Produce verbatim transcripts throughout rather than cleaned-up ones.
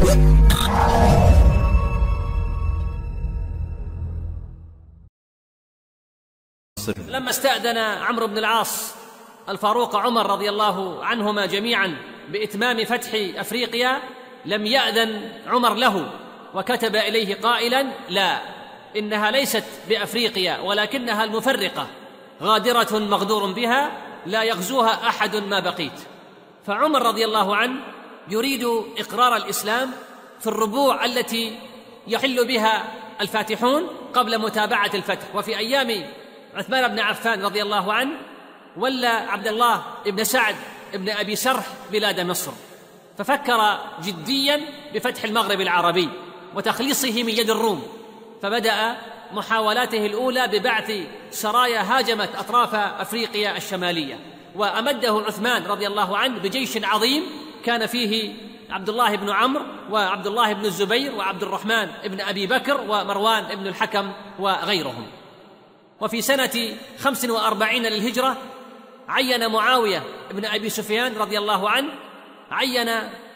لما استأذن عمرو بن العاص الفاروق عمر رضي الله عنهما جميعا بإتمام فتح أفريقيا لم يأذن عمر له، وكتب إليه قائلا: لا، إنها ليست بأفريقيا ولكنها المفرقة، غادرة مغدور بها، لا يغزوها أحد ما بقيت. فعمر رضي الله عنه يريد إقرار الإسلام في الربوع التي يحل بها الفاتحون قبل متابعة الفتح. وفي أيام عثمان بن عفان رضي الله عنه ولى عبد الله بن سعد بن أبي سرح بلاد مصر، ففكر جديا بفتح المغرب العربي وتخليصه من يد الروم، فبدأ محاولاته الأولى ببعث سرايا هاجمت أطراف أفريقيا الشمالية، وأمده عثمان رضي الله عنه بجيش عظيم كان فيه عبد الله بن عمرو وعبد الله بن الزبير وعبد الرحمن بن أبي بكر ومروان بن الحكم وغيرهم. وفي سنة خمس وأربعين للهجرة عين معاوية بن أبي سفيان رضي الله عنه عين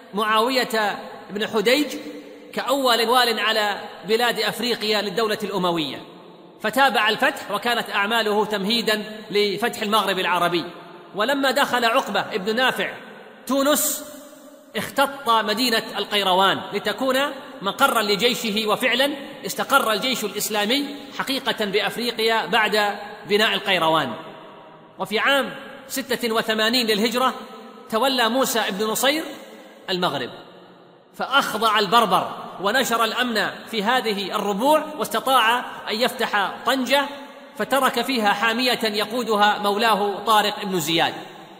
معاوية بن حديج كأول وال على بلاد أفريقيا للدولة الأموية، فتابع الفتح، وكانت أعماله تمهيدا لفتح المغرب العربي. ولما دخل عقبة بن نافع تونس اختط مدينة القيروان لتكون مقرا لجيشه، وفعلا استقر الجيش الإسلامي حقيقة بأفريقيا بعد بناء القيروان. وفي عام ستة وثمانين للهجرة تولى موسى بن نصير المغرب، فأخضع البربر ونشر الأمن في هذه الربوع، واستطاع أن يفتح طنجة، فترك فيها حامية يقودها مولاه طارق بن زياد،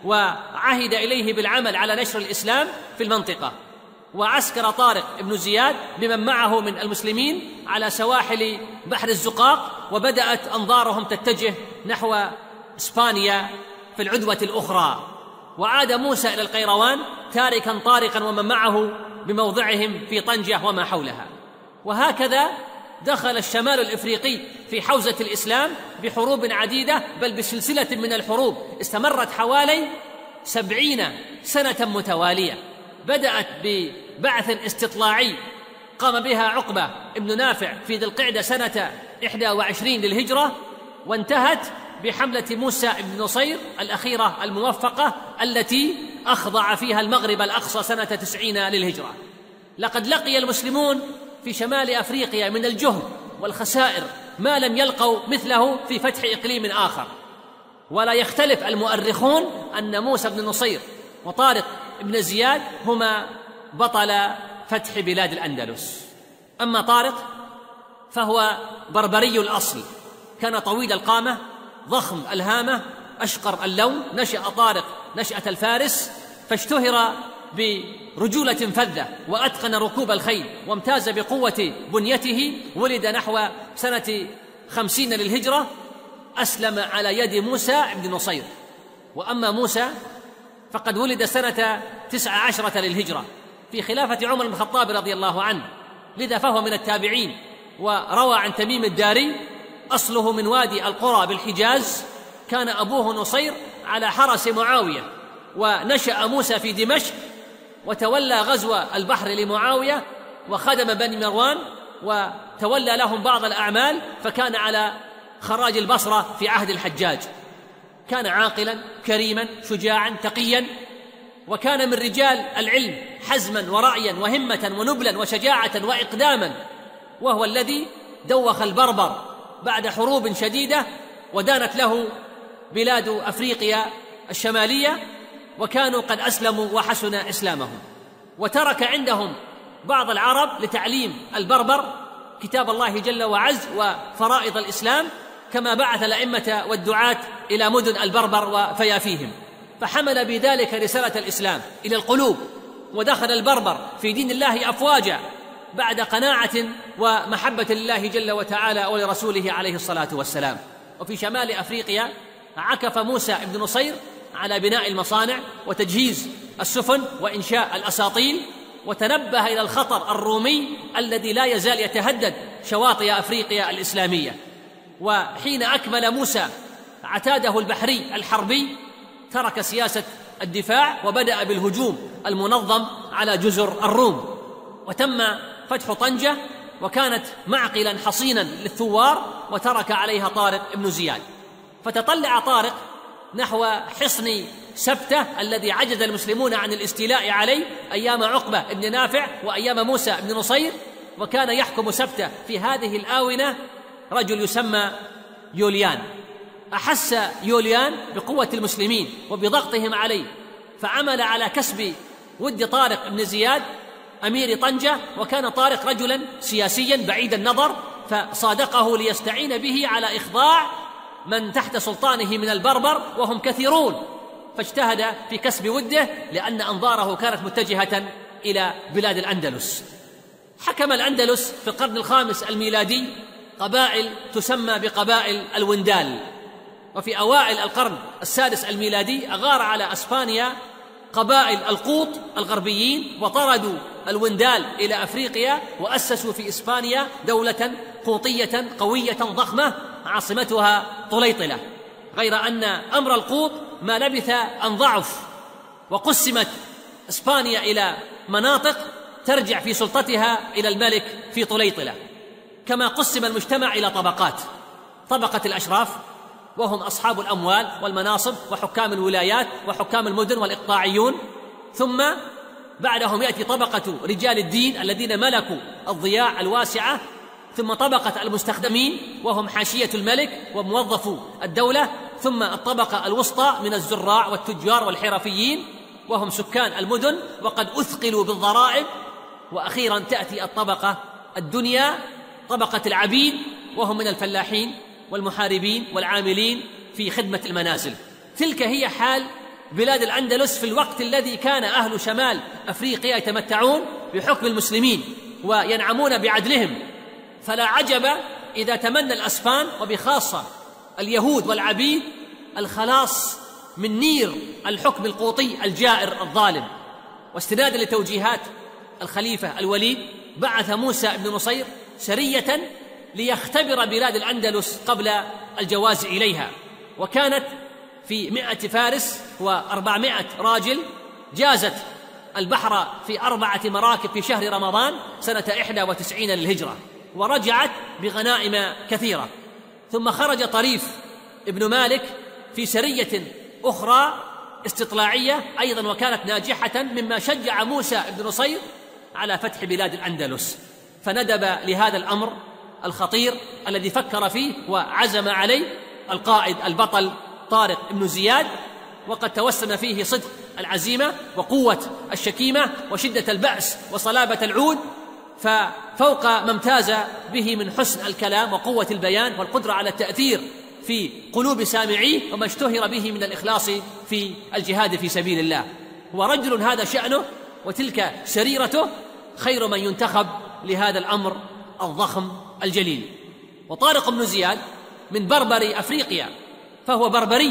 وعهد إليه بالعمل على نشر الإسلام في المنطقة. وعسكر طارق بن زياد بمن معه من المسلمين على سواحل بحر الزقاق، وبدأت أنظارهم تتجه نحو إسبانيا في العدوة الأخرى. وعاد موسى إلى القيروان تاركا طارقا ومن معه بموضعهم في طنجة وما حولها. وهكذا دخل الشمال الإفريقي في حوزة الإسلام بحروب عديدة، بل بسلسلة من الحروب استمرت حوالي سبعين سنة متوالية. بدأت ببعث استطلاعي قام بها عقبة ابن نافع في ذي القعدة سنة إحدى وعشرين للهجرة، وانتهت بحملة موسى بن نصير الأخيرة الموفقة التي أخضع فيها المغرب الأقصى سنة تسعين للهجرة. لقد لقي المسلمون في شمال أفريقيا من الجهد والخسائر ما لم يلقوا مثله في فتح إقليم آخر، ولا يختلف المؤرخون أن موسى بن نصير وطارق بن زياد هما بطل فتح بلاد الأندلس. أما طارق فهو بربري الأصل، كان طويل القامة، ضخم الهامة، أشقر اللون. نشأ طارق نشأة الفارس، فاشتهر برجولة فذة وأتقن ركوب الخيل، وامتاز بقوة بنيته. ولد نحو سنة خمسين للهجرة، أسلم على يد موسى بن نصير. وأما موسى فقد ولد سنة تسع عشرة للهجرة في خلافة عمر بن الخطاب رضي الله عنه، لذا فهو من التابعين. وروى عن تميم الداري أصله من وادي القرى بالحجاز، كان أبوه نصير على حرس معاوية، ونشأ موسى في دمشق، وتولى غزو البحر لمعاوية، وخدم بني مروان، وتولى لهم بعض الأعمال، فكان على خراج البصرة في عهد الحجاج. كان عاقلا كريما شجاعا تقيا، وكان من رجال العلم حزما ورعيا وهمة ونبلا وشجاعة وإقداما، وهو الذي دوخ البربر بعد حروب شديدة، ودانت له بلاد أفريقيا الشمالية، وكانوا قد أسلموا وحسن إسلامهم. وترك عندهم بعض العرب لتعليم البربر كتاب الله جل وعز وفرائض الإسلام، كما بعث الأئمة والدعاة إلى مدن البربر وفيافيهم، فحمل بذلك رسالة الإسلام إلى القلوب، ودخل البربر في دين الله أفواجا بعد قناعة ومحبة لله جل وتعالى ولرسوله عليه الصلاة والسلام. وفي شمال أفريقيا عكف موسى بن نصير على بناء المصانع وتجهيز السفن وإنشاء الأساطيل، وتنبه إلى الخطر الرومي الذي لا يزال يتهدد شواطئ أفريقيا الإسلامية. وحين أكمل موسى عتاده البحري الحربي ترك سياسة الدفاع، وبدأ بالهجوم المنظم على جزر الروم. وتم فتح طنجة، وكانت معقلا حصينا للثوار، وترك عليها طارق بن زياد. فتطلع طارق نحو حصن سبتة الذي عجز المسلمون عن الاستيلاء عليه أيام عقبة بن نافع وأيام موسى بن نصير، وكان يحكم سبتة في هذه الآونة رجل يسمى يوليان. أحس يوليان بقوة المسلمين وبضغطهم عليه، فعمل على كسب ود طارق بن زياد أمير طنجة، وكان طارق رجلا سياسيا بعيد النظر، فصادقه ليستعين به على إخضاع من تحت سلطانه من البربر وهم كثيرون، فاجتهد في كسب وده لأن أنظاره كانت متجهة إلى بلاد الأندلس. حكم الأندلس في القرن الخامس الميلادي قبائل تسمى بقبائل الوندال، وفي أوائل القرن السادس الميلادي أغار على أسبانيا قبائل القوط الغربيين، وطردوا الوندال إلى أفريقيا، وأسسوا في إسبانيا دولة قوطية قوية ضخمة عاصمتها طليطلة. غير أن أمر القوط ما لبث أن ضعف، وقسمت إسبانيا إلى مناطق ترجع في سلطتها إلى الملك في طليطلة، كما قسم المجتمع إلى طبقات: طبقة الأشراف وهم أصحاب الأموال والمناصب وحكام الولايات وحكام المدن والإقطاعيون، ثم بعدهم يأتي طبقة رجال الدين الذين ملكوا الضياع الواسعة، ثم طبقة المستخدمين وهم حاشية الملك وموظفو الدولة، ثم الطبقة الوسطى من الزراع والتجار والحرفيين وهم سكان المدن وقد أثقلوا بالضرائب، وأخيرا تأتي الطبقة الدنيا طبقة العبيد وهم من الفلاحين والمحاربين والعاملين في خدمة المنازل. تلك هي حال بلاد الأندلس في الوقت الذي كان أهل شمال أفريقيا يتمتعون بحكم المسلمين وينعمون بعدلهم، فلا عجب إذا تمنى الأسبان وبخاصة اليهود والعبيد الخلاص من نير الحكم القوطي الجائر الظالم. واستنادا لتوجيهات الخليفة الوليد بعث موسى بن نصير سرية ليختبر بلاد الأندلس قبل الجواز إليها، وكانت في مئة فارس وأربعمائة راجل، جازت البحر في أربعة مراكب في شهر رمضان سنة إحدى وتسعين للهجرة، ورجعت بغنائم كثيرة. ثم خرج طريف ابن مالك في سرية أخرى استطلاعية أيضا وكانت ناجحة، مما شجع موسى بن نصير على فتح بلاد الأندلس، فندب لهذا الأمر الخطير الذي فكر فيه وعزم عليه القائد البطل طارق بن زياد، وقد توسم فيه صدق العزيمة وقوة الشكيمة وشدة البأس وصلابة العود، ففوق ما امتاز به من حسن الكلام وقوة البيان والقدرة على التأثير في قلوب سامعيه، وما اشتهر به من الإخلاص في الجهاد في سبيل الله. هو رجل هذا شأنه وتلك سريرته، خير من ينتخب لهذا الأمر الضخم الجليل. وطارق بن زياد من بربر أفريقيا، فهو بربري،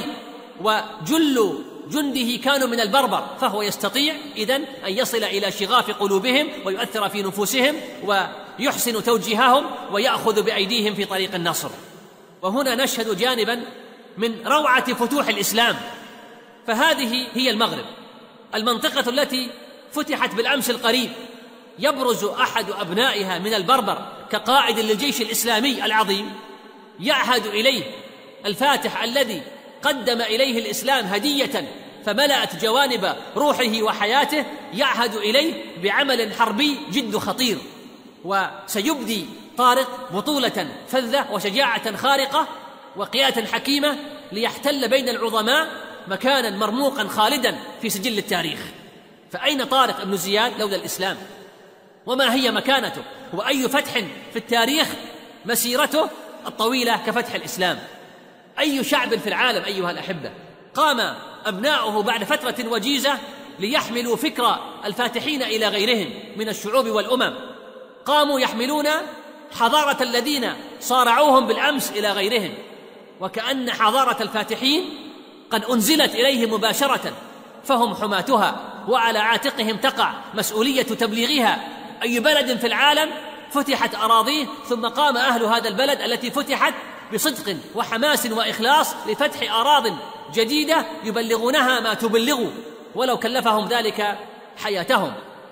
وجل جنده كانوا من البربر، فهو يستطيع إذن أن يصل إلى شغاف قلوبهم ويؤثر في نفوسهم ويحسن توجيههم ويأخذ بأيديهم في طريق النصر. وهنا نشهد جانبا من روعة فتوح الإسلام، فهذه هي المغرب، المنطقة التي فتحت بالأمس القريب، يبرز أحد أبنائها من البربر كقائد للجيش الإسلامي العظيم، يعهد إليه الفاتح الذي قدم إليه الإسلام هدية فملأت جوانب روحه وحياته، يعهد إليه بعمل حربي جد خطير. وسيبدي طارق بطولة فذة وشجاعة خارقة وقيادة حكيمة ليحتل بين العظماء مكانا مرموقا خالدا في سجل التاريخ. فأين طارق بن زياد لولا الإسلام؟ وما هي مكانته؟ وأي فتح في التاريخ مسيرته الطويلة كفتح الإسلام؟ أي شعب في العالم أيها الأحبة قام أبناؤه بعد فترة وجيزة ليحملوا فكر الفاتحين إلى غيرهم من الشعوب والأمم، قاموا يحملون حضارة الذين صارعوهم بالأمس إلى غيرهم، وكأن حضارة الفاتحين قد أنزلت إليهم مباشرة، فهم حماتها وعلى عاتقهم تقع مسؤولية تبليغها. أي بلد في العالم فتحت أراضيه ثم قام أهل هذا البلد التي فتحت بصدق وحماس وإخلاص لفتح أراضٍ جديدة يبلغونها ما تبلغوا ولو كلفهم ذلك حياتهم.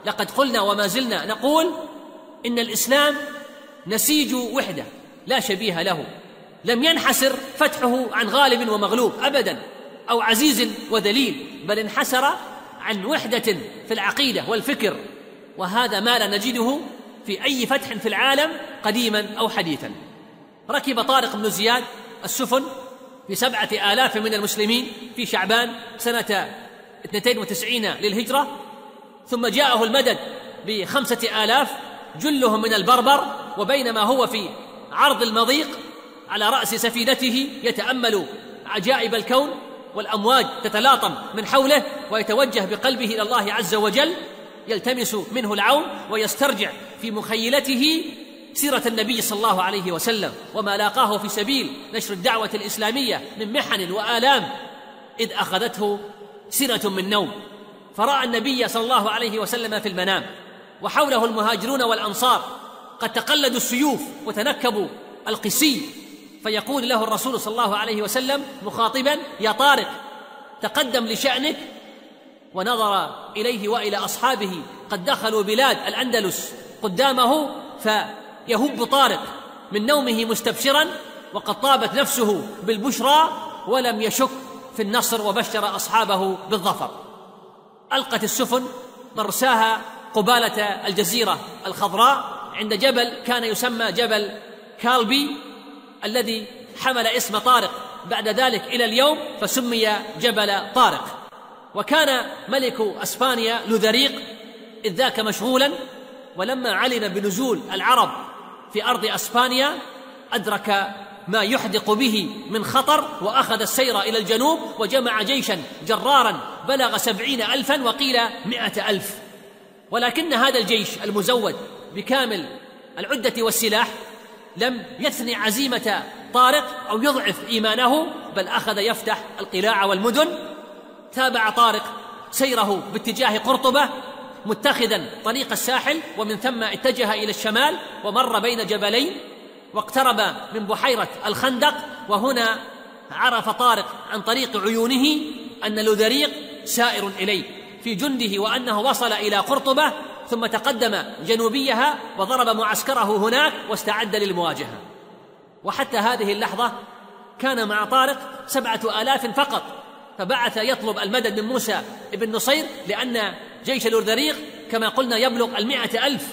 لقد قلنا وما زلنا نقول إن الإسلام نسيج وحدة لا شبيه له، لم ينحسر فتحه عن غالب ومغلوب أبدا أو عزيز وذليل، بل انحسر عن وحدة في العقيدة والفكر، وهذا ما لا نجده في أي فتح في العالم قديما أو حديثا. ركب طارق بن زياد السفن بسبعة آلاف من المسلمين في شعبان سنة اثنتين وتسعين للهجرة، ثم جاءه المدد بخمسة آلاف جلهم من البربر، وبينما هو في عرض المضيق على رأس سفينته يتأمل عجائب الكون والأمواج تتلاطم من حوله، ويتوجه بقلبه إلى الله عز وجل يلتمس منه العون ويسترجع في مخيلته سيرة النبي صلى الله عليه وسلم وما لاقاه في سبيل نشر الدعوة الإسلامية من محن وآلام، إذ أخذته سنة من نوم، فرأى النبي صلى الله عليه وسلم في المنام وحوله المهاجرون والأنصار قد تقلدوا السيوف وتنكبوا القسي، فيقول له الرسول صلى الله عليه وسلم مخاطبا: يا طارق تقدم لشأنك. ونظر إليه وإلى أصحابه قد دخلوا بلاد الأندلس قدامه، فيهب طارق من نومه مستبشرا وقد طابت نفسه بالبشرى، ولم يشك في النصر وبشر أصحابه بالظفر. ألقت السفن مرساها قبالة الجزيرة الخضراء عند جبل كان يسمى جبل كالبي، الذي حمل اسم طارق بعد ذلك إلى اليوم فسمي جبل طارق. وكان ملك أسبانيا لوذريق إذ ذاك مشغولا، ولما علم بنزول العرب في أرض أسبانيا أدرك ما يحدق به من خطر، وأخذ السير إلى الجنوب وجمع جيشا جرارا بلغ سبعين ألفا وقيل مئة ألف. ولكن هذا الجيش المزود بكامل العدة والسلاح لم يثني عزيمة طارق أو يضعف إيمانه، بل أخذ يفتح القلاع والمدن. تابع طارق سيره باتجاه قرطبة متخذا طريق الساحل، ومن ثم اتجه إلى الشمال ومر بين جبلين واقترب من بحيرة الخندق، وهنا عرف طارق عن طريق عيونه أن لوذريق سائر إليه في جنده، وأنه وصل إلى قرطبة ثم تقدم جنوبيها وضرب معسكره هناك واستعد للمواجهة. وحتى هذه اللحظة كان مع طارق سبعة آلاف فقط، فبعث يطلب المدد من موسى ابن نصير، لأن جيش لوذريق كما قلنا يبلغ المئة ألف،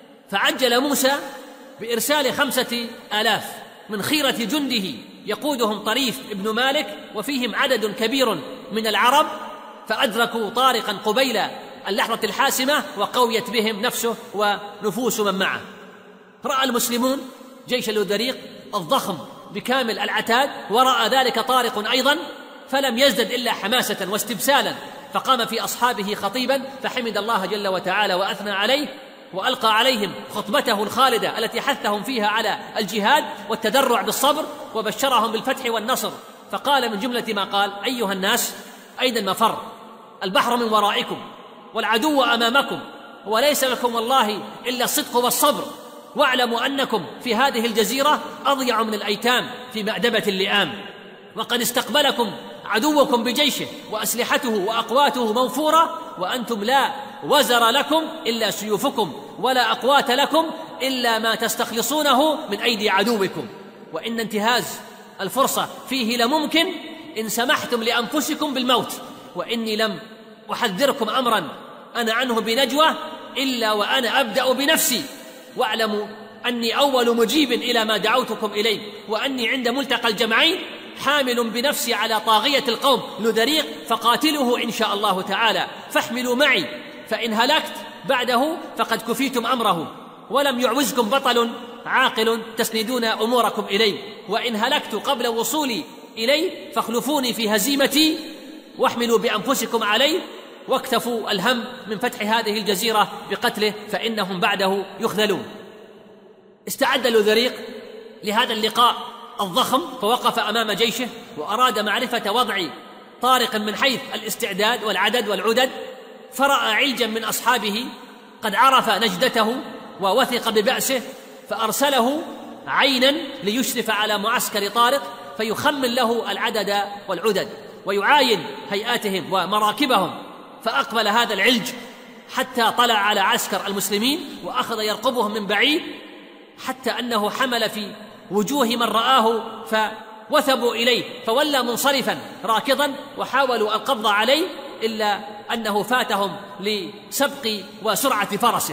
فعجل موسى بإرسال خمسة آلاف من خيرة جنده يقودهم طريف ابن مالك، وفيهم عدد كبير من العرب، فأدركوا طارقا قبيل اللحظة الحاسمة وقويت بهم نفسه ونفوس من معه. رأى المسلمون جيش لوذريق الضخم بكامل العتاد، ورأى ذلك طارق أيضا، فلم يزدد إلا حماسة واستبسالا، فقام في أصحابه خطيبا فحمد الله جل وتعالى وأثنى عليه، وألقى عليهم خطبته الخالدة التي حثهم فيها على الجهاد والتدرع بالصبر، وبشرهم بالفتح والنصر. فقال من جملة ما قال: أيها الناس، أين المفر؟ البحر من ورائكم والعدو أمامكم، وليس لكم والله إلا الصدق والصبر، واعلموا أنكم في هذه الجزيرة أضيع من الأيتام في مأدبة اللئام، وقد استقبلكم عدوكم بجيشه وأسلحته وأقواته موفورة، وأنتم لا وزر لكم إلا سيوفكم، ولا أقوات لكم إلا ما تستخلصونه من أيدي عدوكم، وإن انتهاز الفرصة فيه لممكن إن سمحتم لأنفسكم بالموت، وإني لم أحذركم أمرا أنا عنه بنجوى إلا وأنا أبدأ بنفسي، واعلموا أني أول مجيب إلى ما دعوتكم إليه، وأني عند ملتقى الجمعين حامل بنفسي على طاغية القوم لوذريق، فقاتلوه إن شاء الله تعالى، فاحملوا معي، فإن هلكت بعده فقد كفيتم أمره، ولم يعوزكم بطل عاقل تسندون أموركم إليه، وإن هلكت قبل وصولي إليه فاخلفوني في هزيمتي، واحملوا بأنفسكم عليه، واكتفوا الهم من فتح هذه الجزيرة بقتله، فإنهم بعده يخذلون. استعد لوذريق لهذا اللقاء الضخم، فوقف أمام جيشه وأراد معرفة وضع طارق من حيث الاستعداد والعدد والعدد، فرأى علجا من أصحابه قد عرف نجدته ووثق ببأسه، فأرسله عينا ليشرف على معسكر طارق فيخمن له العدد والعدد ويعاين هيئاتهم ومراكبهم. فأقبل هذا العلج حتى طلع على عسكر المسلمين وأخذ يرقبهم من بعيد، حتى أنه حمل في وجوه من رآه فوثبوا إليه، فولى منصرفا راكضا وحاولوا القبض عليه، إلا أنه فاتهم لسبق وسرعة فرسه.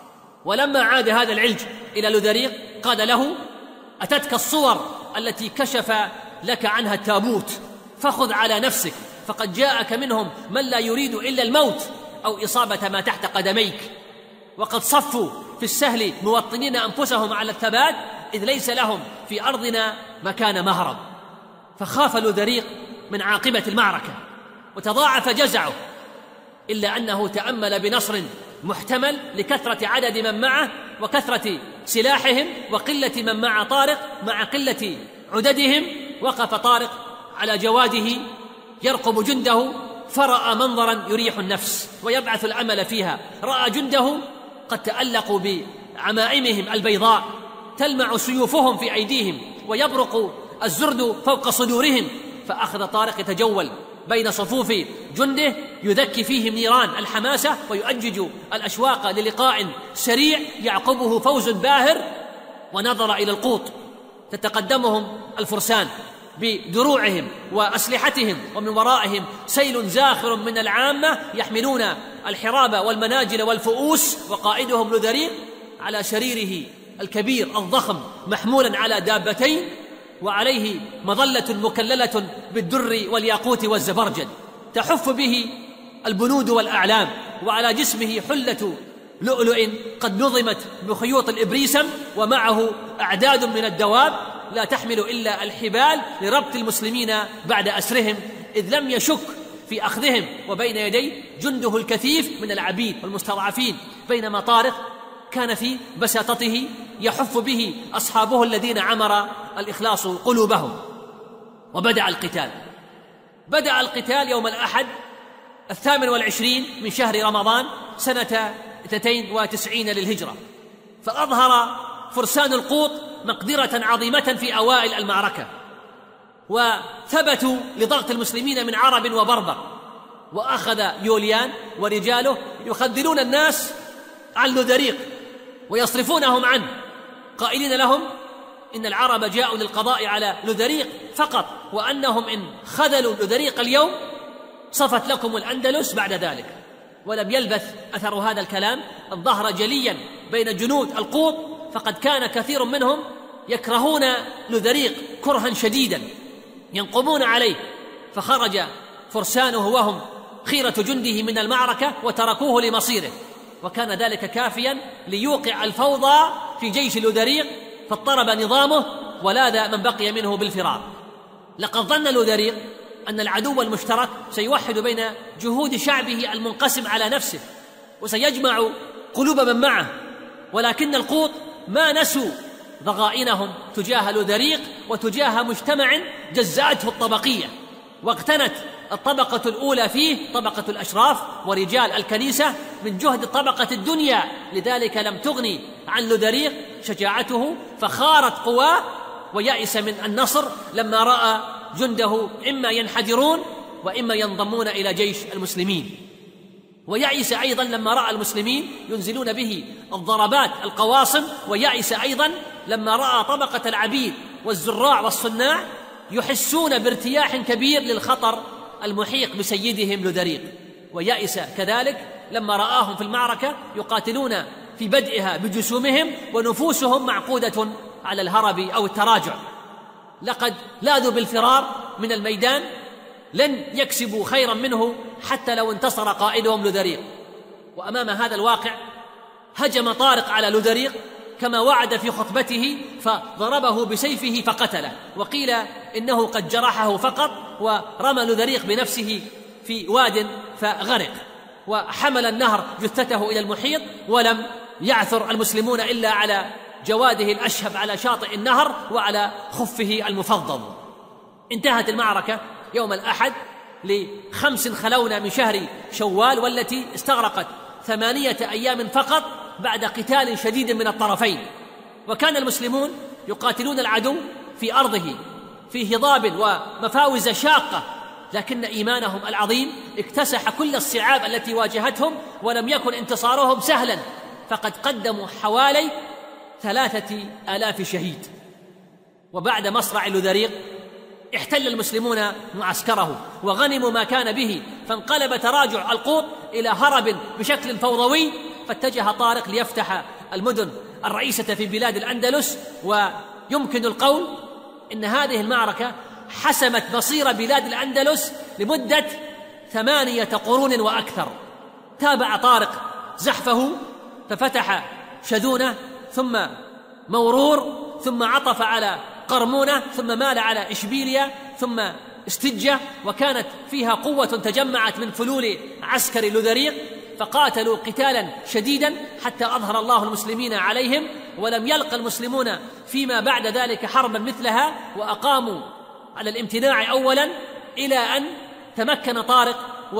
ولما عاد هذا العلج إلى لودريق قال له: أتتك الصور التي كشف لك عنها التابوت، فخذ على نفسك، فقد جاءك منهم من لا يريد إلا الموت أو إصابة ما تحت قدميك، وقد صفوا في السهل موطنين أنفسهم على الثبات، إذ ليس لهم في أرضنا مكان مهرب. فخاف لودريق من عاقبة المعركة وتضاعف جزعه، إلا أنه تأمل بنصر محتمل لكثرة عدد من معه وكثرة سلاحهم وقلة من مع طارق مع قلة عددهم. وقف طارق على جواده يرقب جنده، فرأى منظرا يريح النفس ويبعث الأمل فيها. رأى جنده قد تألقوا بعمائمهم البيضاء، تلمع سيوفهم في أيديهم ويبرق الزرد فوق صدورهم. فأخذ طارق يتجول بين صفوف جنده يذكي فيهم نيران الحماسة ويؤجج الأشواق للقاء سريع يعقبه فوز باهر. ونظر إلى القوط تتقدمهم الفرسان بدروعهم وأسلحتهم، ومن ورائهم سيل زاخر من العامة يحملون الحراب والمناجل والفؤوس، وقائدهم لودريق على شريره الكبير الضخم محمولا على دابتين، وعليه مظلة مكللة بالدر والياقوت والزبرجد تحف به البنود والأعلام، وعلى جسمه حلة لؤلؤ قد نظمت بخيوط الإبريسم، ومعه أعداد من الدواب لا تحمل إلا الحبال لربط المسلمين بعد أسرهم، إذ لم يشك في أخذهم، وبين يدي جنده الكثيف من العبيد والمستضعفين، بينما طارق كان في بساطته يحف به أصحابه الذين عمر الإخلاص قلوبهم. وبدأ القتال بدأ القتال يوم الأحد الثامن والعشرين من شهر رمضان سنة اثنتين وتسعين للهجرة. فأظهر فرسان القوط مقدرة عظيمة في أوائل المعركة، وثبتوا لضغط المسلمين من عرب وبربر. وأخذ يوليان ورجاله يخذلون الناس عن لودريق ويصرفونهم عنه، قائلين لهم إن العرب جاءوا للقضاء على لودريق فقط، وأنهم إن خذلوا لودريق اليوم صفت لكم الأندلس بعد ذلك. ولم يلبث أثر هذا الكلام أن ظهر جليا بين جنود القوط، فقد كان كثير منهم يكرهون لودريق كرها شديدا ينقمون عليه، فخرج فرسانه وهم خيرة جنده من المعركة وتركوه لمصيره، وكان ذلك كافيا ليوقع الفوضى في جيش لودريق، فاضطرب نظامه ولاذ من بقي منه بالفرار. لقد ظن لودريق أن العدو المشترك سيوحد بين جهود شعبه المنقسم على نفسه وسيجمع قلوب من معه، ولكن القوط ما نسوا ضغائنهم تجاه لودريق وتجاه مجتمع جزأته الطبقية، واقتنت الطبقة الأولى فيه طبقة الأشراف ورجال الكنيسة من جهد الطبقة الدنيا، لذلك لم تغني عن لودريق شجاعته، فخارت قواه ويأس من النصر لما رأى جنده إما ينحدرون وإما ينضمون إلى جيش المسلمين. ويأس أيضا لما رأى المسلمين ينزلون به الضربات القواصم، ويأس أيضا لما رأى طبقة العبيد والزراع والصناع يحسون بارتياح كبير للخطر المحيق بسيدهم لودريق. ويأس كذلك لما رآهم في المعركة يقاتلون في بدءها بجسومهم ونفوسهم معقودة على الهرب أو التراجع، لقد لاذوا بالفرار من الميدان، لن يكسبوا خيرا منه حتى لو انتصر قائدهم لودريق. وأمام هذا الواقع هجم طارق على لودريق كما وعد في خطبته، فضربه بسيفه فقتله، وقيل إنه قد جرحه فقط، ورمى لودريق بنفسه في واد فغرق، وحمل النهر جثته إلى المحيط، ولم يعثر المسلمون إلا على جواده الأشهب على شاطئ النهر وعلى خفه المفضل. انتهت المعركة يوم الأحد لخمس خلون من شهر شوال، والتي استغرقت ثمانية أيام فقط بعد قتال شديد من الطرفين. وكان المسلمون يقاتلون العدو في أرضه في هضاب ومفاوز شاقة، لكن إيمانهم العظيم اكتسح كل الصعاب التي واجهتهم، ولم يكن انتصارهم سهلا، فقد قدموا حوالي ثلاثة آلاف شهيد. وبعد مصرع لذريق احتل المسلمون معسكره وغنموا ما كان به، فانقلب تراجع القوط إلى هرب بشكل فوضوي، فاتجه طارق ليفتح المدن الرئيسة في بلاد الأندلس. ويمكن القول إن هذه المعركة حسمت مصير بلاد الأندلس لمدة ثمانية قرون وأكثر. تابع طارق زحفه ففتح شذونة ثم مورور، ثم عطف على قرمونة، ثم مال على إشبيلية، ثم استجة، وكانت فيها قوة تجمعت من فلول عسكر لذريق، فقاتلوا قتالا شديدا حتى أظهر الله المسلمين عليهم، ولم يلقى المسلمون فيما بعد ذلك حربا مثلها، وأقاموا على الامتناع أولا إلى أن تمكن طارق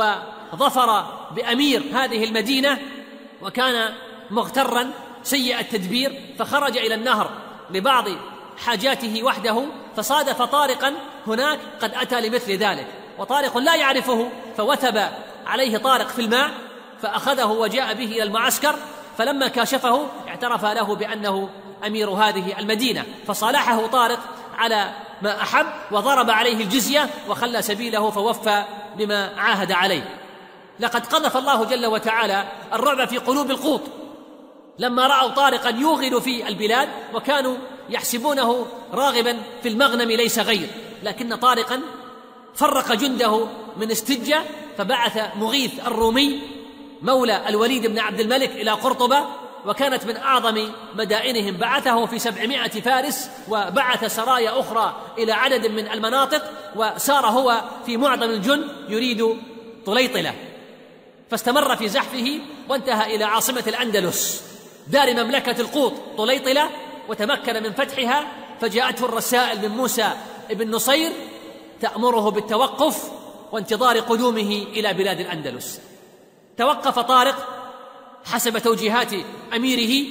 وظفر بأمير هذه المدينة، وكان مغترا سيء التدبير، فخرج إلى النهر لبعض حاجاته وحده، فصادف طارقا هناك قد أتى لمثل ذلك، وطارق لا يعرفه، فوثب عليه طارق في الماء فأخذه وجاء به إلى المعسكر، فلما كاشفه اعترف له بأنه أمير هذه المدينة، فصالحه طارق على ما أحب وضرب عليه الجزية وخلى سبيله، فوفى بما عاهد عليه. لقد قذف الله جل وتعالى الرعب في قلوب القوط لما رأوا طارقا يوغل في البلاد، وكانوا يحسبونه راغبا في المغنم ليس غير، لكن طارقا فرق جنده من استجة، فبعث مغيث الرومي مولى الوليد بن عبد الملك إلى قرطبة، وكانت من أعظم مدائنهم، بعثه في سبعمائة فارس، وبعث سرايا أخرى إلى عدد من المناطق، وسار هو في معظم الجند يريد طليطلة، فاستمر في زحفه وانتهى إلى عاصمة الأندلس دار مملكة القوط طليطلة، وتمكن من فتحها، فجاءته الرسائل من موسى ابن نصير تأمره بالتوقف وانتظار قدومه إلى بلاد الأندلس. توقف طارق حسب توجيهات أميره،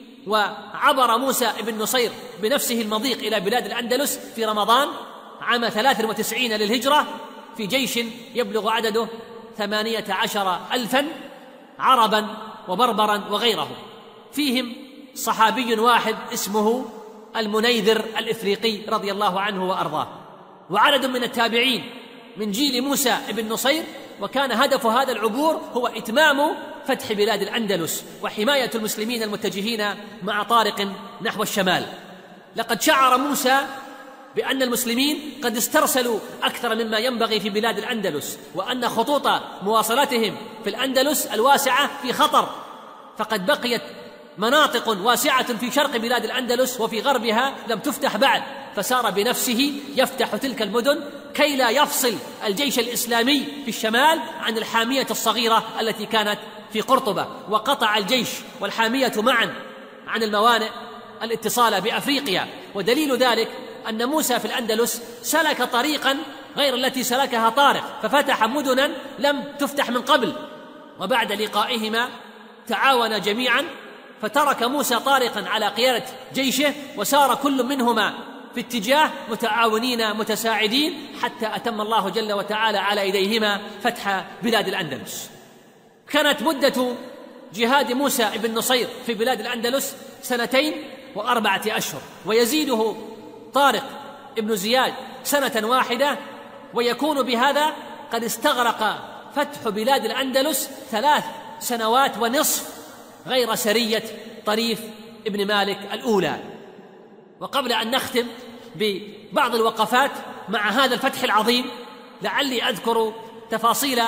وعبر موسى ابن نصير بنفسه المضيق إلى بلاد الأندلس في رمضان عام ثلاث وتسعين للهجرة في جيش يبلغ عدده ثمانية عشر ألفا عربا وبربرا وغيره، فيهم صحابي واحد اسمه المنيذر الإفريقي رضي الله عنه وأرضاه، وعدد من التابعين من جيل موسى ابن نصير، وكان هدف هذا العبور هو إتمام فتح بلاد الأندلس وحماية المسلمين المتجهين مع طارق نحو الشمال. لقد شعر موسى بأن المسلمين قد استرسلوا أكثر مما ينبغي في بلاد الأندلس، وأن خطوط مواصلتهم في الأندلس الواسعة في خطر، فقد بقيت مناطق واسعة في شرق بلاد الأندلس وفي غربها لم تفتح بعد، فسار بنفسه يفتح تلك المدن كي لا يفصل الجيش الإسلامي في الشمال عن الحامية الصغيرة التي كانت في قرطبة، وقطع الجيش والحامية معا عن الموانئ الاتصال بأفريقيا. ودليل ذلك أن موسى في الأندلس سلك طريقا غير التي سلكها طارق، ففتح مدنا لم تفتح من قبل، وبعد لقائهما تعاون جميعا، فترك موسى طارقا على قيادة جيشه، وسار كل منهما في اتجاه متعاونين متساعدين، حتى أتم الله جل وتعالى على يديهما فتح بلاد الأندلس. كانت مدة جهاد موسى ابن نصير في بلاد الأندلس سنتين وأربعة أشهر، ويزيده طارق ابن زياد سنة واحدة، ويكون بهذا قد استغرق فتح بلاد الأندلس ثلاث سنوات ونصف، غير سرية طريف ابن مالك الأولى. وقبل أن نختم ببعض الوقفات مع هذا الفتح العظيم، لعلي أذكر تفاصيل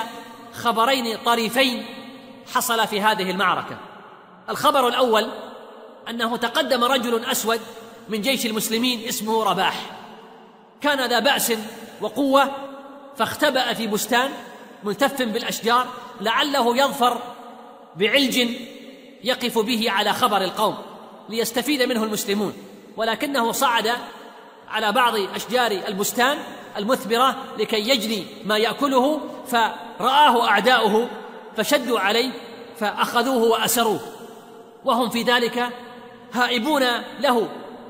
خبرين طريفين حصل في هذه المعركة. الخبر الأول أنه تقدم رجل أسود من جيش المسلمين اسمه رباح، كان ذا بأس وقوة، فاختبأ في بستان ملتف بالأشجار لعله يظفر بعلج يقف به على خبر القوم ليستفيد منه المسلمون، ولكنه صعد على بعض أشجار البستان المثمرة لكي يجني ما يأكله، فرآه أعداؤه فشدوا عليه فأخذوه وأسروه، وهم في ذلك هائبون له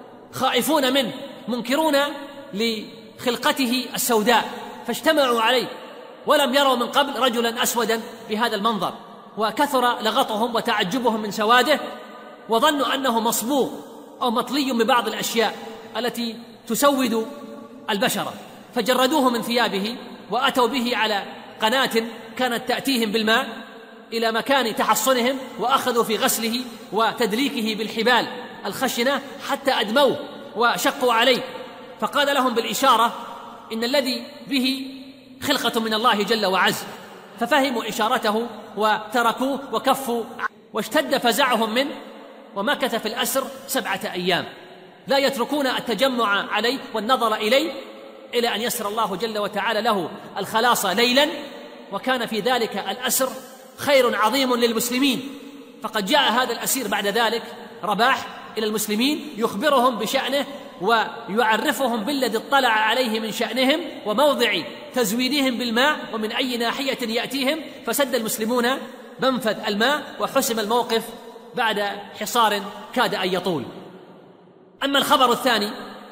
خائفون منه منكرون لخلقته السوداء، فاجتمعوا عليه ولم يروا من قبل رجلا أسودا بهذا المنظر، وكثر لغطهم وتعجبهم من سواده، وظنوا أنه مصبوغ أو مطلي ببعض الأشياء التي تسود البشرة، فجردوه من ثيابه وأتوا به على قناة كانت تأتيهم بالماء إلى مكان تحصنهم، وأخذوا في غسله وتدليكه بالحبال الخشنة حتى أدموه وشقوا عليه، فقال لهم بالإشارة إن الذي به خلقة من الله جل وعز، ففهموا إشارته وتركوه وكفوا، واشتد فزعهم منه، ومكث في الأسر سبعة أيام لا يتركون التجمع عليه والنظر إليه، إلى أن يسر الله جل وتعالى له الخلاص ليلا. وكان في ذلك الأسر خير عظيم للمسلمين، فقد جاء هذا الأسير بعد ذلك رباح إلى المسلمين يخبرهم بشأنه ويعرفهم بالذي اطلع عليه من شأنهم وموضع تزويدهم بالماء ومن أي ناحية يأتيهم، فسد المسلمون منفذ الماء وحسم الموقف بعد حصار كاد أن يطول. أما الخبر الثاني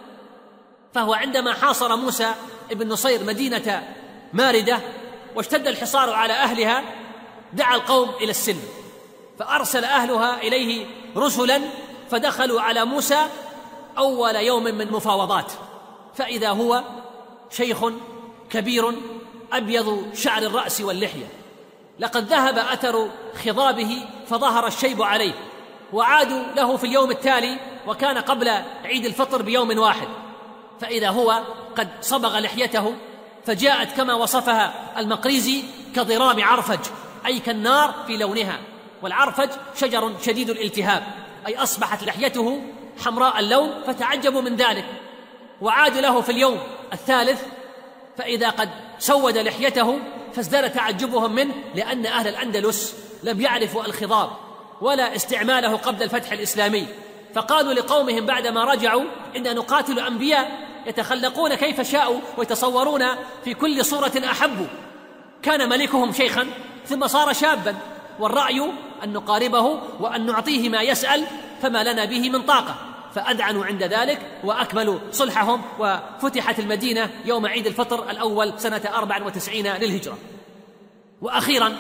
فهو عندما حاصر موسى ابن نصير مدينة ماردة واشتد الحصار على أهلها، دعا القوم إلى السلم، فأرسل أهلها إليه رسلا، فدخلوا على موسى أول يوم من مفاوضات، فإذا هو شيخ كبير أبيض شعر الرأس واللحية، لقد ذهب أثر خضابه فظهر الشيب عليه، وعادوا له في اليوم التالي وكان قبل عيد الفطر بيوم واحد، فإذا هو قد صبغ لحيته فجاءت كما وصفها المقريزي كضرام عرفج، أي كالنار في لونها، والعرفج شجر شديد الالتهاب، أي أصبحت لحيته حمراء اللون، فتعجبوا من ذلك. وعاد له في اليوم الثالث فإذا قد سود لحيته، فازداد تعجبهم منه، لأن أهل الأندلس لم يعرفوا الخضاب ولا استعماله قبل الفتح الإسلامي، فقالوا لقومهم بعدما رجعوا: إن نقاتل أنبياء يتخلقون كيف شاءوا ويتصورون في كل صورة أحبوا. كان ملكهم شيخا ثم صار شابا، والرأي أن نقاربه وأن نعطيه ما يسأل، فما لنا به من طاقة، فأذعنوا عند ذلك وأكملوا صلحهم، وفتحت المدينة يوم عيد الفطر الأول سنة أربع وتسعين للهجرة. وأخيرا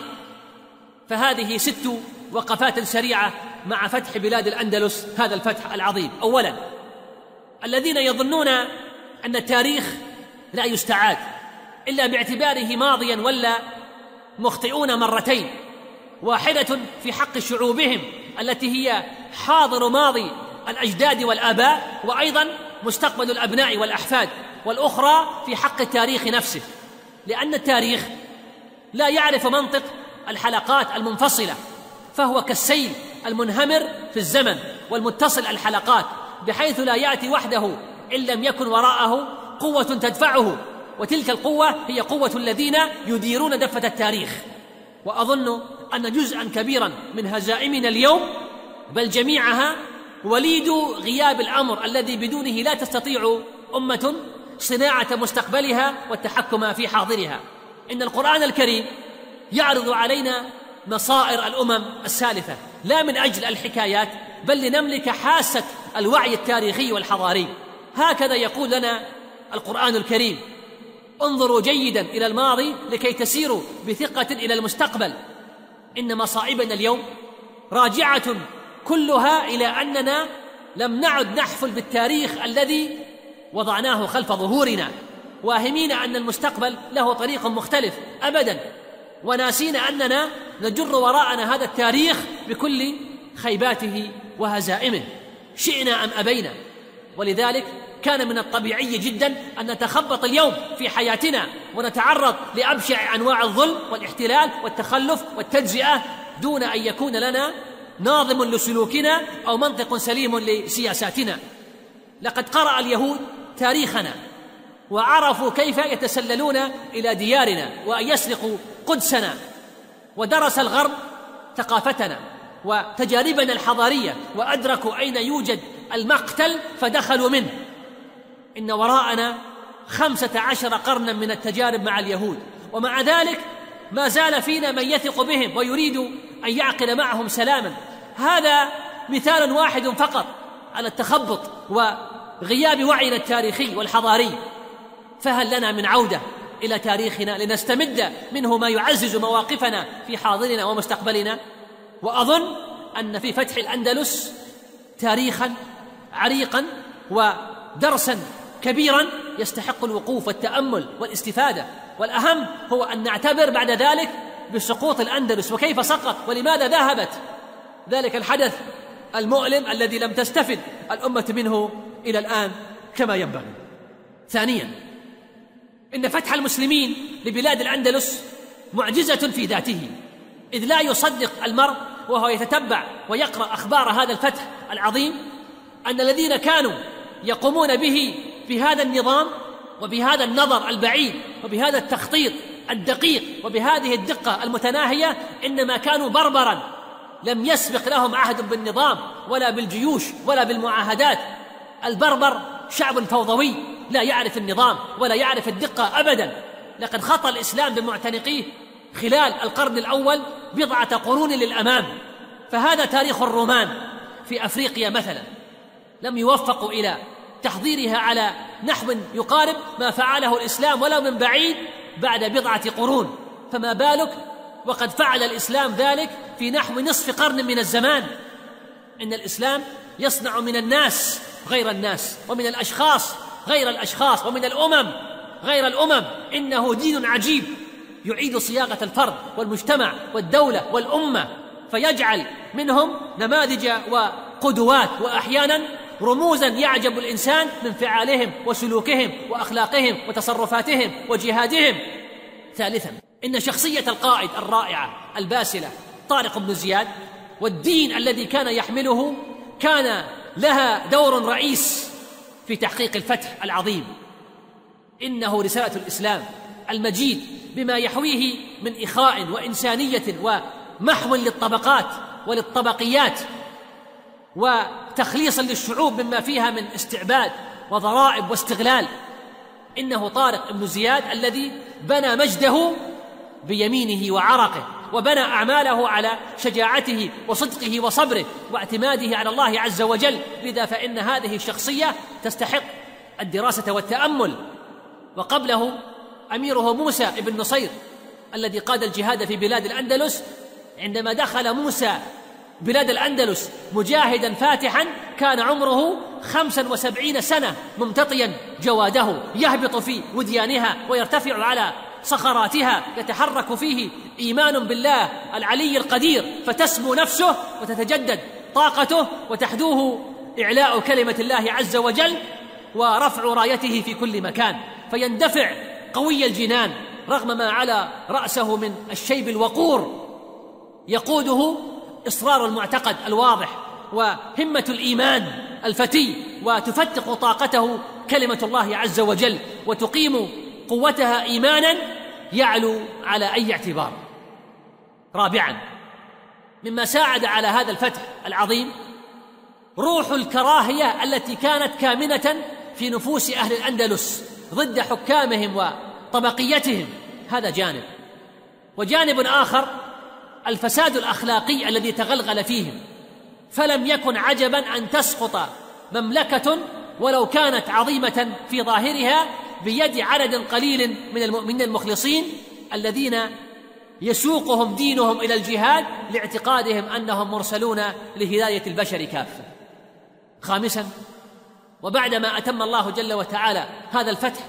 فهذه ست وقفات سريعة مع فتح بلاد الأندلس، هذا الفتح العظيم. أولا، الذين يظنون أن التاريخ لا يستعاد إلا باعتباره ماضيا ولا مخطئون مرتين، واحدة في حق شعوبهم التي هي حاضر ماضي الأجداد والآباء، وأيضا مستقبل الأبناء والأحفاد، والأخرى في حق التاريخ نفسه، لأن التاريخ لا يعرف منطق الحلقات المنفصلة، فهو كالسيل المنهمر في الزمن والمتصل الحلقات، بحيث لا يأتي وحده إن لم يكن وراءه قوة تدفعه، وتلك القوة هي قوة الذين يديرون دفة التاريخ. وأظن أن جزءا كبيرا من هزائمنا اليوم، بل جميعها، وليد غياب الأمر الذي بدونه لا تستطيع أمة صناعة مستقبلها والتحكم في حاضرها. إن القرآن الكريم يعرض علينا مصائر الأمم السالفة، لا من أجل الحكايات، بل لنملك حاسة الوعي التاريخي والحضاري. هكذا يقول لنا القرآن الكريم: انظروا جيدا إلى الماضي لكي تسيروا بثقة إلى المستقبل. إن مصائبنا اليوم راجعة كلها إلى أننا لم نعد نحفل بالتاريخ الذي وضعناه خلف ظهورنا، واهمين أن المستقبل له طريق مختلف أبدا، وناسين أننا نجر وراءنا هذا التاريخ بكل خيباته وهزائمه، شئنا أم أبينا. ولذلك كان من الطبيعي جدا أن نتخبط اليوم في حياتنا ونتعرض لأبشع أنواع الظلم والاحتلال والتخلف والتجزئة، دون أن يكون لنا ناظم لسلوكنا أو منطق سليم لسياساتنا. لقد قرأ اليهود تاريخنا وعرفوا كيف يتسللون إلى ديارنا وأن يسرقوا قدسنا، ودرس الغرب ثقافتنا وتجاربنا الحضارية وأدركوا أين يوجد المقتل فدخلوا منه. إن وراءنا خمسة عشر قرنا من التجارب مع اليهود، ومع ذلك ما زال فينا من يثق بهم ويريد أن يعقد معهم سلاما. هذا مثال واحد فقط على التخبط وغياب وعينا التاريخي والحضاري. فهل لنا من عودة إلى تاريخنا لنستمد منه ما يعزز مواقفنا في حاضرنا ومستقبلنا. وأظن أن في فتح الأندلس تاريخا عريقا ودرسا كبيرا يستحق الوقوف والتأمل والاستفادة. والأهم هو أن نعتبر بعد ذلك بسقوط الأندلس وكيف سقط ولماذا ذهبت ذلك الحدث المؤلم الذي لم تستفد الأمة منه إلى الآن كما ينبغي. ثانيا، إن فتح المسلمين لبلاد الأندلس معجزة في ذاته، إذ لا يصدق المرء وهو يتتبع ويقرأ أخبار هذا الفتح العظيم أن الذين كانوا يقومون به بهذا النظام وبهذا النظر البعيد وبهذا التخطيط الدقيق وبهذه الدقة المتناهية إنما كانوا بربرا لم يسبق لهم عهد بالنظام ولا بالجيوش ولا بالمعاهدات. البربر شعب فوضوي لا يعرف النظام ولا يعرف الدقة أبدا. لقد خطى الإسلام بمعتنقيه خلال القرن الأول بضعة قرون للأمام. فهذا تاريخ الرومان في أفريقيا مثلا، لم يوفقوا إلى تحضيرها على نحو يقارب ما فعله الإسلام ولو من بعيد بعد بضعة قرون، فما بالك وقد فعل الإسلام ذلك في نحو نصف قرن من الزمان. إن الإسلام يصنع من الناس غير الناس، ومن الأشخاص غير الأشخاص، ومن الأمم غير الأمم. إنه دين عجيب يعيد صياغة الفرد والمجتمع والدولة والأمة، فيجعل منهم نماذج وقدوات وأحيانا رموزا يعجب الإنسان من فعالهم وسلوكهم وأخلاقهم وتصرفاتهم وجهادهم. ثالثا، إن شخصية القائد الرائعة الباسلة طارق بن زياد والدين الذي كان يحمله كان لها دور رئيس في تحقيق الفتح العظيم. إنه رسالة الإسلام المجيد بما يحويه من إخاء وإنسانية ومحو للطبقات وللطبقيات وتخليص للشعوب مما فيها من استعباد وضرائب واستغلال. إنه طارق بن زياد الذي بنى مجده بيمينه وعرقه، وبنى أعماله على شجاعته وصدقه وصبره واعتماده على الله عز وجل. لذا فإن هذه الشخصية تستحق الدراسة والتأمل. وقبله أميره موسى بن نصير الذي قاد الجهاد في بلاد الأندلس. عندما دخل موسى بلاد الأندلس مجاهدا فاتحا كان عمره خمسا وسبعين سنة، ممتطيا جواده يهبط في وديانها ويرتفع على صخراتها، يتحرك فيه إيمان بالله العلي القدير، فتسمو نفسه وتتجدد طاقته وتحدوه إعلاء كلمة الله عز وجل ورفع رايته في كل مكان، فيندفع قوي الجنان رغم ما على رأسه من الشيب الوقور. يقوده إصرار المعتقد الواضح وهمة الإيمان الفتي، وتفتق طاقته كلمة الله عز وجل وتقيم قوتها إيمانا يعلو على أي اعتبار. رابعا، مما ساعد على هذا الفتح العظيم روح الكراهية التي كانت كامنة في نفوس أهل الأندلس ضد حكامهم وطبقيتهم. هذا جانب. وجانب آخر الفساد الأخلاقي الذي تغلغل فيهم، فلم يكن عجبا أن تسقط مملكة ولو كانت عظيمة في ظاهرها بيد عدد قليل من المؤمنين المخلصين الذين يسوقهم دينهم إلى الجهاد لاعتقادهم أنهم مرسلون لهداية البشر كافة. خامسا، وبعدما أتم الله جل وتعالى هذا الفتح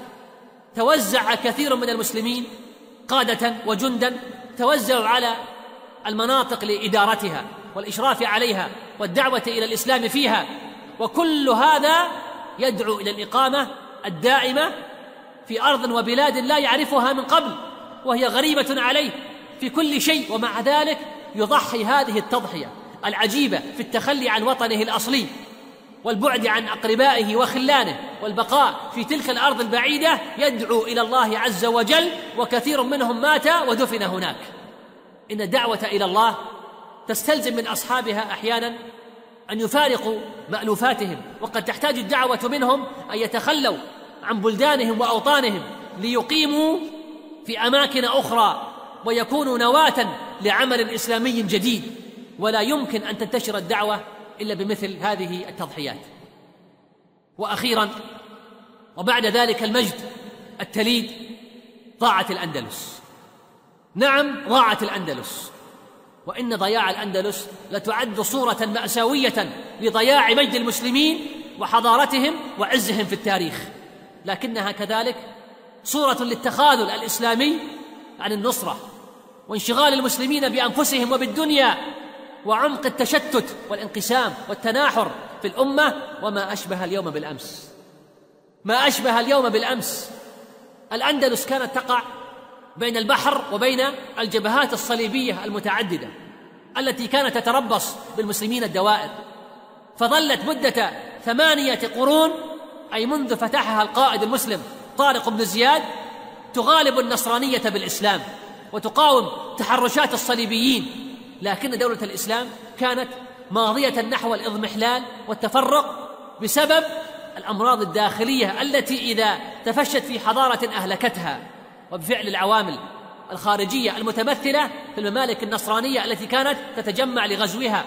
توزع كثير من المسلمين قادة وجندا، توزعوا على المناطق لإدارتها والإشراف عليها والدعوة إلى الإسلام فيها، وكل هذا يدعو إلى الإقامة الدائمة في أرض وبلاد لا يعرفها من قبل وهي غريبة عليه في كل شيء. ومع ذلك يضحي هذه التضحية العجيبة في التخلي عن وطنه الأصلي والبعد عن أقربائه وخلانه والبقاء في تلك الأرض البعيدة، يدعو إلى الله عز وجل، وكثير منهم مات ودفن هناك. إن الدعوة إلى الله تستلزم من أصحابها أحيانا أن يفارقوا مألوفاتهم، وقد تحتاج الدعوة منهم أن يتخلوا عن بلدانهم وأوطانهم ليقيموا في أماكن أخرى ويكونوا نواة لعمل إسلامي جديد. ولا يمكن أن تنتشر الدعوة إلا بمثل هذه التضحيات. وأخيرا، وبعد ذلك المجد التليد، ضاعت الأندلس. نعم ضاعت الأندلس، وإن ضياع الأندلس لتعد صورة مأساوية لضياع مجد المسلمين وحضارتهم وعزهم في التاريخ، لكنها كذلك صورة للتخاذل الإسلامي عن النصرة وانشغال المسلمين بأنفسهم وبالدنيا وعمق التشتت والانقسام والتناحر في الأمة، وما أشبه اليوم بالأمس. ما أشبه اليوم بالأمس. الأندلس كانت تقع بين البحر وبين الجبهات الصليبية المتعددة التي كانت تتربص بالمسلمين الدوائر، فظلت مدة ثمانية قرون، أي منذ فتحها القائد المسلم طارق بن زياد، تغالب النصرانية بالإسلام وتقاوم تحرشات الصليبيين، لكن دولة الإسلام كانت ماضية نحو الإضمحلال والتفرق بسبب الأمراض الداخلية التي إذا تفشت في حضارة أهلكتها، وبفعل العوامل الخارجية المتمثلة في الممالك النصرانية التي كانت تتجمع لغزوها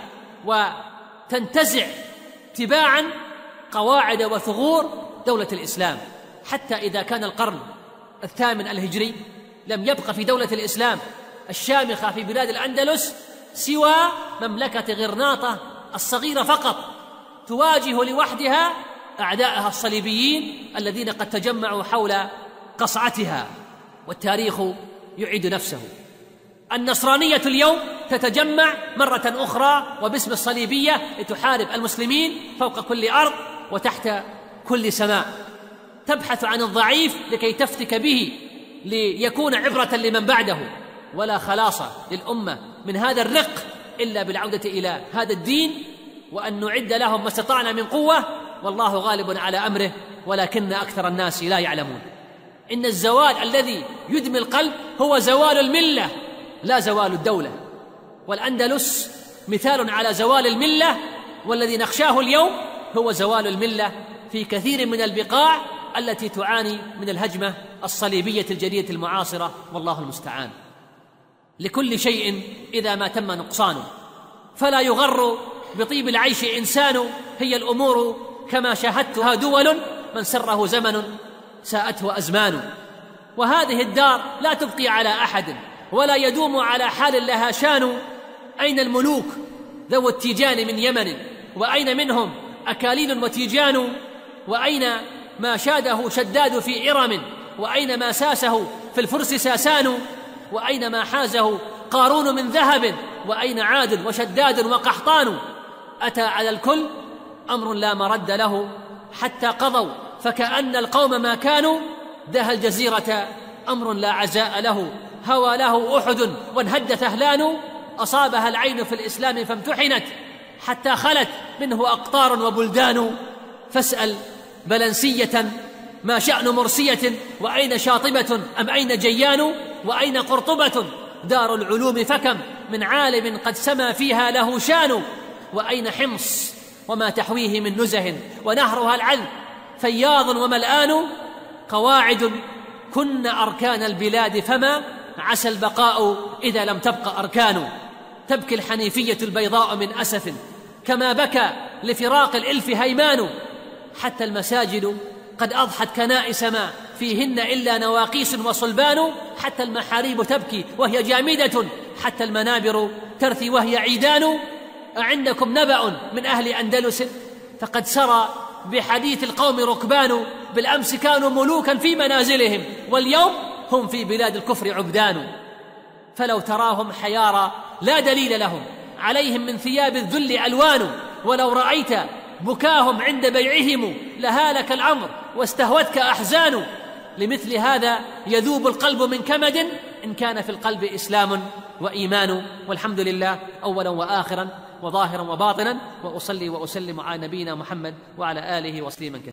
وتنتزع تباعا قواعد وثغور دولة الإسلام، حتى إذا كان القرن الثامن الهجري لم يبق في دولة الإسلام الشامخة في بلاد الأندلس سوى مملكة غرناطة الصغيرة فقط، تواجه لوحدها أعداءها الصليبيين الذين قد تجمعوا حول قصعتها، والتاريخ يعيد نفسه. النصرانية اليوم تتجمع مرة أخرى وباسم الصليبية لتحارب المسلمين فوق كل أرض وتحت كل سماء، تبحث عن الضعيف لكي تفتك به ليكون عبرة لمن بعده، ولا خلاص للأمة من هذا الرق إلا بالعودة إلى هذا الدين، وأن نعد لهم ما استطعنا من قوة، والله غالب على أمره ولكن أكثر الناس لا يعلمون. إن الزوال الذي يدمي القلب هو زوال الملة لا زوال الدولة، والأندلس مثال على زوال الملة، والذي نخشاه اليوم هو زوال الملة في كثير من البقاع التي تعاني من الهجمة الصليبية الجديدة المعاصرة، والله المستعان. لكل شيء إذا ما تم نقصانه، فلا يغر بطيب العيش إنسان، هي الأمور كما شاهدتها دول، من سره زمن ساءته أزمان. وهذه الدار لا تبقي على أحد ولا يدوم على حال لها شان. أين الملوك ذو التيجان من يمن، وأين منهم أكاليل وتيجان، وأين ما شاده شداد في إرم، وأين ما ساسه في الفرس ساسان، وأين ما حازه قارون من ذهب، وأين عاد وشداد وقحطان. أتى على الكل أمر لا مرد له حتى قضوا، فكأن القوم ما كانوا. دها الجزيرة أمر لا عزاء له، هوى له أحد وانهد ثهلان. أصابها العين في الإسلام فامتحنت، حتى خلت منه أقطار وبلدان. فاسأل بلنسية ما شأن مرسية، وأين شاطبة أم أين جيان، وأين قرطبة دار العلوم، فكم من عالم قد سما فيها له شان. وأين حمص وما تحويه من نزه، ونهرها العذب فياض وملآن. قواعد كن أركان البلاد، فما عسى البقاء إذا لم تبق أركان. تبكي الحنيفية البيضاء من أسف، كما بكى لفراق الإلف هيمان. حتى المساجد قد أضحت كنائس، ما فيهن إلا نواقيس وصلبان. حتى المحاريب تبكي وهي جامدة، حتى المنابر ترثي وهي عيدان. أعندكم نبأ من أهل أندلس، فقد سرى بحديث القوم ركبان. بالأمس كانوا ملوكا في منازلهم، واليوم هم في بلاد الكفر عبدان. فلو تراهم حيارى لا دليل لهم، عليهم من ثياب الذل ألوان. ولو رأيت بكاهم عند بيعهم، لهالك الأمر واستهوتك أحزان. لمثل هذا يذوب القلب من كمد، إن كان في القلب إسلام وإيمان. والحمد لله أولا وآخرا وظاهرا وباطنا، وأصلي وأسلم على نبينا محمد وعلى آله وسلم كثيرا.